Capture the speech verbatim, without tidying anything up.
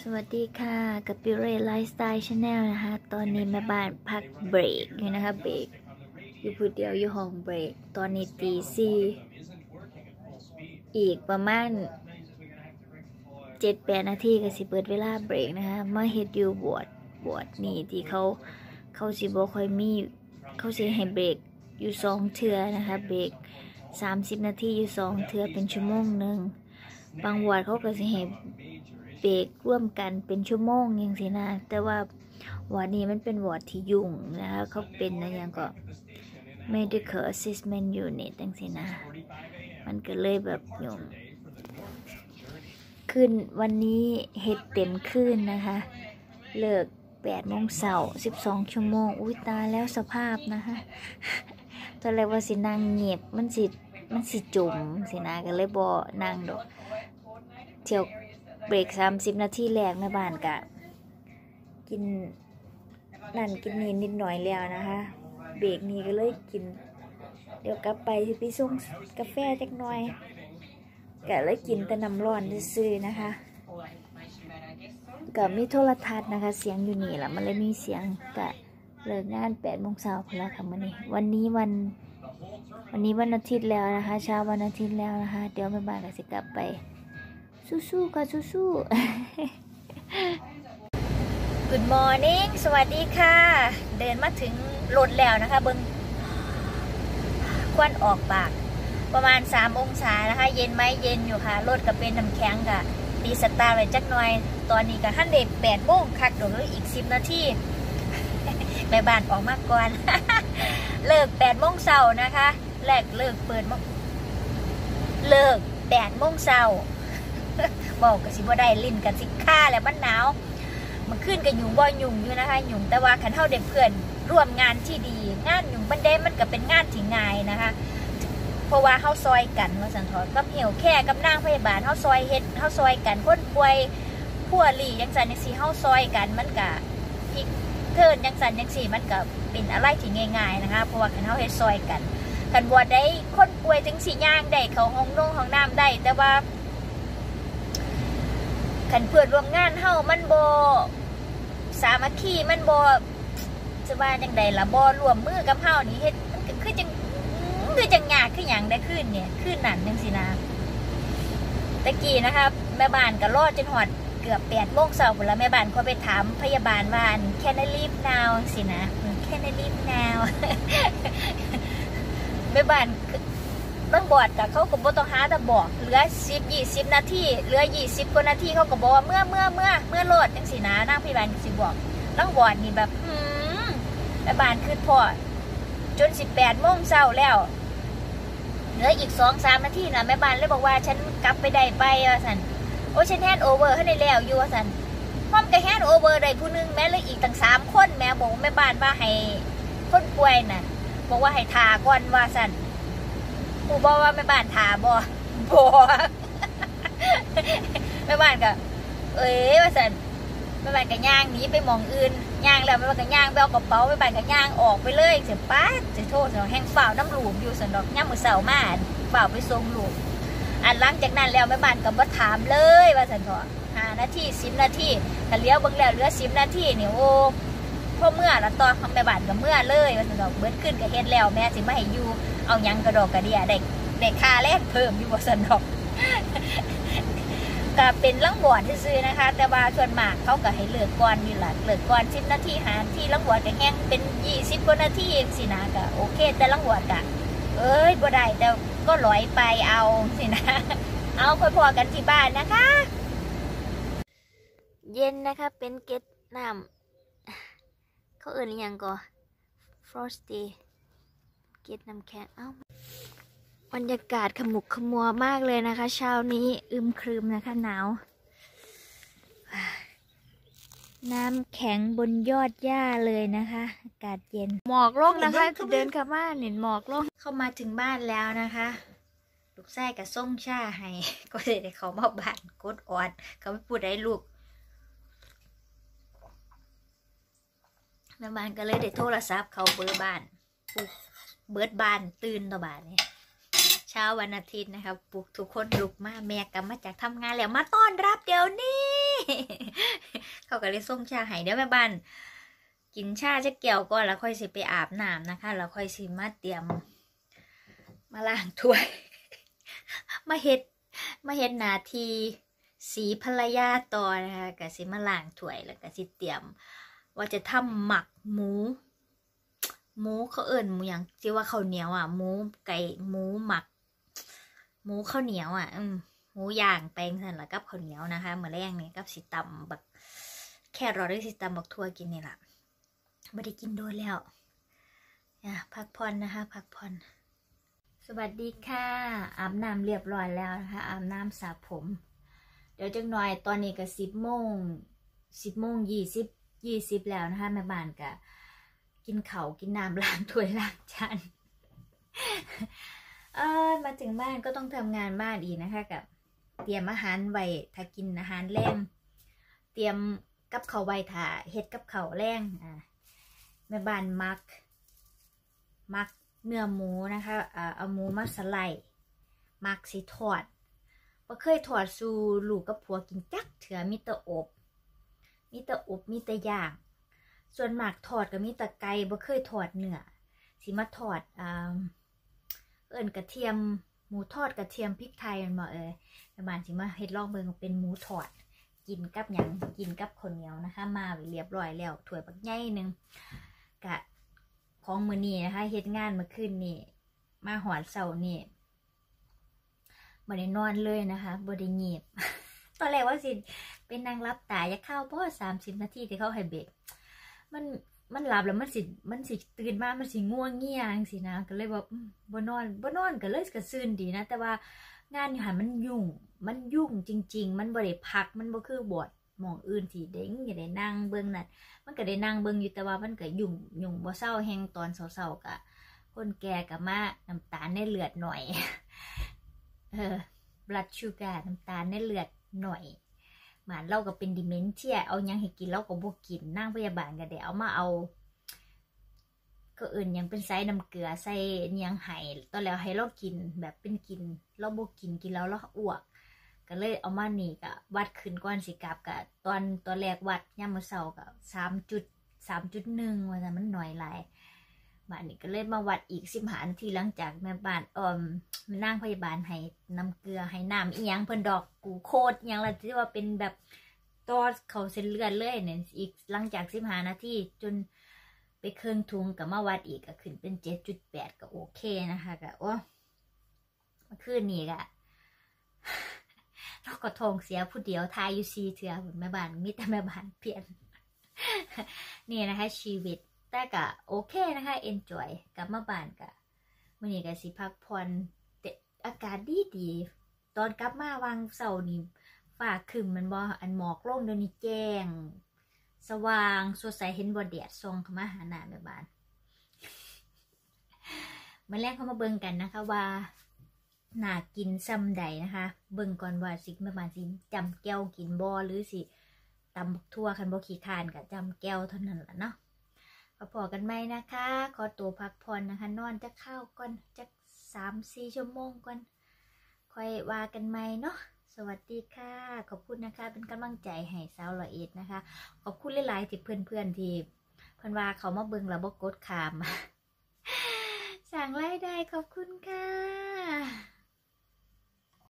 วัสดีค่ะกับปิเรไลฟ์สไตล์ชาแนลนะคะตอนนี้แม่บ้านพักเบรกอยู่นะคะเบรกอยู่ผู้เดียวอยู่ห้องเบรกตอนนี้ตีสี่อีกประมาณเจ็ดแปดนาทีก็สิเปิดเวลาเบรกนะคะมาเฮ็ดอยู่บวชบวชนี่ที่เขาเขาสิบ่ค่อยมีเขาสิให้เบรกอยู่สองเทื่อนะคะเบรกสามสิบนาทีอยู่สองเทื่อเป็นชั่วโมงหนึ่งบางวัดเขาก็สิให้เบรกร่วมกันเป็นชั่วโมงอย่างสินะแต่ว่าวอร์ดนี้มันเป็นวอร์ดที่ยุ่งนะคะเขาเป็นอะไรอย่างก็ medical assessment unit อย่างสินะมันก็เลยแบบยุ่งขึ้นวันนี้เฮ็ดเต็มขึ้นนะคะเลิกแปดโมงเช้าสิบสองชั่วโมงอุ้ยตายแล้วสภาพนะคะตอนแรกว่าสินั่งเงียบมันสิมันสิจุ่มสินะก็เลยบ่นั่งดอกเที่ยวเบรกสามสิบนาทีแรกแม่บ้านกะกินนั่นกินนี่นิดหน่อยแล้วนะคะเบรกนี้ก็เลยกินเดี๋ยวกลับไปที่พี่ส่งกาแฟจักหน่อยกะเลยกินแต่น้ำร้อนซื่อๆนะคะกับมีโทรทัศน์นะคะเสียงอยู่นี่แหละมันเลยมีเสียงกะเลิกงานแปดโมงเช้าพอแล้วค่ะวันนี้วันนี้วันวันนี้วันอาทิตย์แล้วนะคะเช้าวันอาทิตย์แล้วนะคะเดี๋ยวแม่บ้านก็จะกลับไปสู้ๆค่ะสู้ๆ Good morning สวัสดีค่ะเดินมาถึงรถแล้วนะคะเบิ้งควันออกปากประมาณสามองศานะคะเย็นไหมเย็นอยู่ค่ะรถก็เป็นน้ำแข็งค่ะตีสตาร์ไว้จักหน่อยตอนนี้ก็ฮันเดแปดโมงคักเดี๋ยวเหลืออีกสิบนาทีแม่บ้านออกมาก่อน เลิกแปดโมงเช้านะคะแรกเลิกเปิดเลิกแปดโมงเช้าบอกกับสิบ่ได้ลิ้นกับสิค่าแล้วมันหนาวมันขึ้นกับหยุ่งบ่หยุ่งอยู่นะคะหยุ่งแต่ว่าขันเท่าเด็กเพื่อนร่วมงานที่ดีงานหยุ่งบันไดมันก็เป็นงานที่ง่ายนะคะเพราะว่าเขาซอยกันว่าสันทอดกับเหี่ยวแค่กับนางพยาบาลเขาซอยเฮ็ดเขาซอยกันคนป่วยผู้หลียังสันยังสีเขาซอยกันมันก็พิกเทินยังสันยังสีมันก็เป็นอะไรที่ง่ายๆนะคะเพราะว่าขันเขาเฮ็ดซอยกันขันบวชได้คนป่วยถึงสีย่างได้เขาห้องนุ่งห้องน้ำได้แต่ว่าขันเพื่อนร่วมงานเฮามันโบสามัคคีมันโบจะว่าจังใดล่ะบ่รวมมือกับเฮานี่เฮ็ดมันก็คือจังคือจังยากคือหยังได้ขึ้นเนี่ยขึ้นนั่นจังสินะตะกี้นะคะแม่บ้านก็รอจนหอดเกือบแปดโมงเช้าพุ่นละแม่บ้านก็ไปถามพยาบาลว่า Can I leave now สินะ Can I leave now แม่บ้านต้องบอดกับเขาก็บ่ต้องหาแต่บอกเหลือสิบยี่สิบนาทีเหลือยี่สิบกว่านาทีเขาก็บอกว่าเมื่อเมื่อเมื่อเมื่อโหลดจังสีนะนั่งพยาบาลสิบอกต้องบอดนี่แบบอืมแม่บ้านคือพอจนสิบแปดโมงเช้าแล้วเหลืออีกสองสามนาทีนะแม่บ้านเลยบอกว่าฉันกลับไปได้ไปว่าสันโอ้ฉันแฮนด์โอเวอร์ให้ได้แล้วอยู่ว่าสันพร้อมกับแฮนด์โอเวอร์ได้ผู้นึงแม้เลยอีกตั้งสามคนแม่บอกแม่บ้านว่าให้คนป่วยน่ะบอกว่าให้ทาก่อนว่าสันกูบอกว่าแม่บ้านถาบ่บ่แม่บ้านก็เอ้ยว่าสันแม่บ้านก็ย่างหนีไปมองอื่นย่างแล้วแม่บ้านก็ย่างไปเอากระเป๋าแม่บ้านก็ย่างออกไปเลยเสียป้าจะโทษเสียแห้งฝ่าน้ำหลูมอยู่สันดอกย่างมือเสามาฝ่าไปทรงหลูมอันหลังจากนั้นแล้วแม่บ้านก็มาถามเลยว่าสันเถอะห้านาทีสิบนาทีแต่เลี้ยวบังแล้วเหลือสิบนาทีเนี่ยโอ้พอเมื่อแล้วต่อแม่บ้านก็เมื่อเลยว่าสันดอกเบิดขึ้นก็เฮ็ดแล้วแม่สิมาให้อยู่เอายังกระดอกกระเดียเด็กเด็กค่าแรกเพิ่มอยู่บนสนอกก็เป็นลังบอดซื้อนะคะแต่ว่าส่วนมากเขาก็ให้เลือกก่อนนี่แหละเลือกก่อนสิบนาทีหาที่ลังบอดก็แห้งเป็นยี่สิบกว่านาทีเองสินะก็โอเคแต่ลังบอดก็เอ้ยบ่ได้แต่ก็ลอยไปเอาสินะเอาค่อยพอกันที่บ้านนะคะเย็นนะคะเป็นเกล็ดน้ำเขาเอื่นยังก็ frostyเกล็ดน้ำแข็งเอ้าบรรยากาศขมุกขมัวมากเลยนะคะเช้านี้อึมครึมนะคะหนาวน้ำแข็งบนยอดหญ้าเลยนะคะอากาศเย็นหมอกลงนะคะเดินเข้าบ้านเห็นหมอกลงเข้ามาถึงบ้านแล้วนะคะลูกไส้กับส้มชาให้ก็เลยได้เขามาบ้านกดออดเขาไม่พูดให้ลูกแม่บ้านก็เลยได้โทรศัพท์เขาเบอร์บ้านปุ๊บเบิร์ดบ้านตื่นต่อบ้านเนี่ยเช้าวันอาทิตย์นะคะปลุกทุกคนลุกมาแม่กลับมาจากทำงานแล้วมาต้อนรับเดี๋ยวนี้เขาก็เลยส่งชาให้เดี๋ยวแม่บ้านกินชาจะเกี่ยวก่อนแล้วค่อยสิไปอาบน้ำนะคะแล้วค่อยสิมาเตรียมมาล้างถ้วยมาเฮ็ดมาเฮ็ดหน้าที่สีภรรยาต่อนะคะก็สิมาล้างถ้วยแล้วก็สิเตรียมว่าจะทำหมักหมูหมูเขาเอิ้นหมูหยังที่ว่าข้าวเหนียวอ่ะหมูไก่หมูหมักหมูข้าวเหนียวอ่ะอืมหมูย่างแป้งสั่นแล้วกับข้าวเหนียวนะคะมื้อแรกนี่กับสิตำบักแค่รอได้สิตำบักทั่วกินนี่ล่ะไม่ได้กินโดนแล้วอ่ะพักผ่อนนะคะพักผ่อนสวัสดีค่ะอาบน้ำเรียบร้อยแล้วนะคะอาบน้ำสระผมเดี๋ยวจังหน่อยตอนนี้ก็สิบโมงสิบโมงยี่สิบยี่สิบแล้วนะคะแม่บ้านก็กินเขากินน้ำล้างถ้วยล้างจานเออมาถึงบ้านก็ต้องทำงานบ้านอีกนะคะกับเตรียมอาหารไว้ถ้ากินอาหารแรงเตรียมกับเขาไว้ถ้าเฮ็ดกับเขาแรงอ่าแม่บ้านมักมักเนื้อหมูนะคะเอาหมูมาสไลด์มักสิทอดบ่เคยทอดสู่ลูกกับผัวกินจักเถื่อมีแต่อบมีแต่อบมีแต่ย่างส่วนมากทอดก็มีแต่ไก่บ่เคยทอดเนื้อสิมาทอดอ่าเอิ้นกระเทียมหมูทอดกระเทียมพริกไทยมันบ่เอ่ยแม่บ้านสิมาเฮ็ดลองเบิ่งเป็นหมูทอดกินกับหยังกินกับข้าวเหนียวนะคะมาไว้เรียบร้อยแล้วถ้วยบักใหญ่นึงกะของมื้อนี้นะคะเฮ็ดงานเมื่อคืนนี่มาหอดเช้านี่บ่ได้นอนเลยนะคะบ่ได้งีบ ตอนแรกว่าสิเป็นนางรับตาอย่าเข้าบ่สามสิบนาทีที่เขาให้เบรกมันมันหลับแล้วมันสิมันสิตื่นมามันสิง่วงเงี้ยจังซี่นะก็เลยว่าบ่นอนบ่นอนก็เลยก็ซื่นดีนะแต่ว่างานอยู่หันมันยุ่งมันยุ่งจริงๆมันบ่ได้พักมันบ่คือบทหม่องอื่นที่เด้งอย่าได้นั่งเบิ่งนั่นมันก็ได้นั่งเบิ่งอยู่แต่ว่ามันก็ยุ่งยุ่งบ่เศร้าแฮงตอนเช้าๆก็คนแก่ก็มาน้ำตาลในเลือดหน่อยเออ blood sugar น้ำตาลในเลือดหน่อยหมาเราก็เป็นดิเมนเทียเอายังให้กินเราก็บ่กินนั่งพยาบาลก็ได้เอามาเอาก็อื่นยังเป็นไซน้ำเกลือใส่ยังไห้ตอนแล้วให้เรากินแบบเป็นกินเราบ่กินกินแล้วเราอ้วกก็เลยเอามานี่ก็วัดขึ้นก่อนสิกลับก็ตอนตอนแรกวัดยามมื้อเช้าก็สามจุดสามจุดหนึ่งว่าแต่มันหน่อยหลายบ้านนี้ก็เลยมาวัดอีกสิบห้านาทีหลังจากแม่บ้านเอ่อนั่งพยาบาลให้น้ำเกลือให้น้ำอีหยังเพิ่นดอกกูโคตรยังละที่ว่าเป็นแบบตอดเขาเส้นเลือดเลยเนี่ยอีกหลังจากสิบห้านาทีจนไปเครื่องทุงกับมาวัดอีกก็ขึ้นเป็น เจ็ดจุดแปด ก็โอเคนะคะก็โอ้เมื่อคืนนี้ก็เราก็ท้องเสียผู้เดียวทายอยู่ซีเถื่อแม่บ้านมีแต่แม่บ้านเปลี่ยนนี่นะคะชีวิตแต่ก็โอเคนะคะ enjoy กลับมาบ้านก็มื้อนี้ก็สิพักผ่อนอากาศดีดีตอนกลับมาวางเสาร์นี่ฟ้าครึ้มมันบ่อันหมอกลงเดี๋ยวนี้แจ้งสว่างสดใสเห็นบ่แดดส่องเข้ามาหาหน้าแม่บ้านมาแรกเข้ามาเบิ่งกันนะคะว่าน่ากินซ้ำใดนะคะเบิ่งก่อนว่าสิแม่บ้านสิจำแก้วกินบ่หรือสิตำบักทั่วคันบ่ขี้คร้านก็จำแก้วเท่านั้นล่ะเนาะพอๆกันไหมนะคะขอตัวพักผ่อนนะคะนอนจะเข้าก่อนจะสามสี่ชั่วโมงก่อนค่อยว่ากันไหมเนาะสวัสดีค่ะขอบคุณนะคะเป็นกำลังใจให้สาวละเอียดนะคะขอบคุณหลายๆที่เพื่อนๆที่เพื่อนว่าเขามาเบิ่งแล้วบ่กดขามสั่งไล่ได้ขอบคุณค่ะ